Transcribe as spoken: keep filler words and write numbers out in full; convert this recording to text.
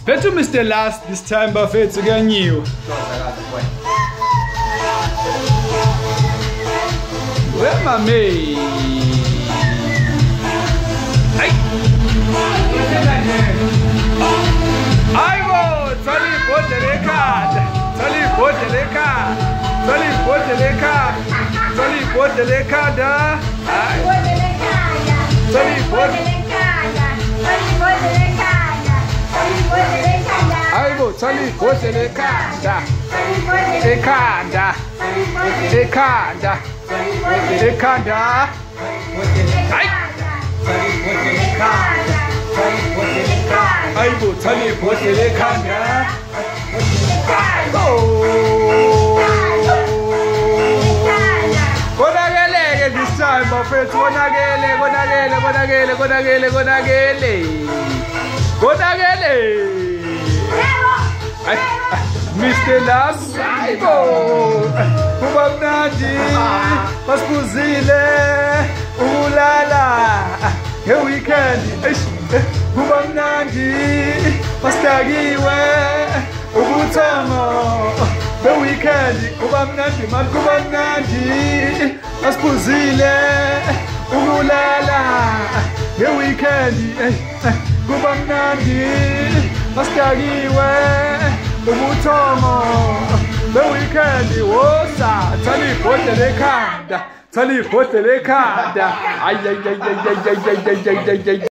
Better Mister Last this time bafethu kanyiwe. Where mame? Ay. Aibo, tsali bodele kada. Tsali bodele kada. Tsali bodele kada. Tsali bodele kada. Ay. Tsali bodele kada. Tsali bodele kada. Aibo, tsali bodele kada. Ekanda. Ekanda. Ekanda. Ay. Aibo, tsali bodele kada. Konakele this time bafethu konakele konakele konakele konakele konakele konakele Mister Lasaibo kuba mnandi masibuzile ulala he weekend kuba mnandi mastakiwe ubuthongo be weekend kuba mnandi man kuba mnandi masibuzile ulala he weekend kuba mnandi mastakiwe ubuthongo be weekend wosa thali bodle ekhanda thali bodle ekhanda ay ay ay ay ay ay ay